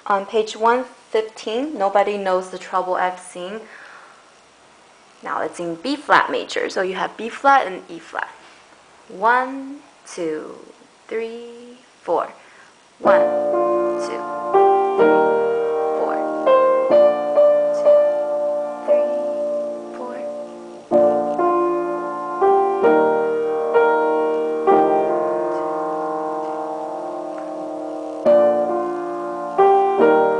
On page 115, Nobody Knows the Trouble I've Seen. Now it's in B flat major, so you have B flat and E flat. 1, 2, 3, 4. 1, 2, 4. 2, 3, 4.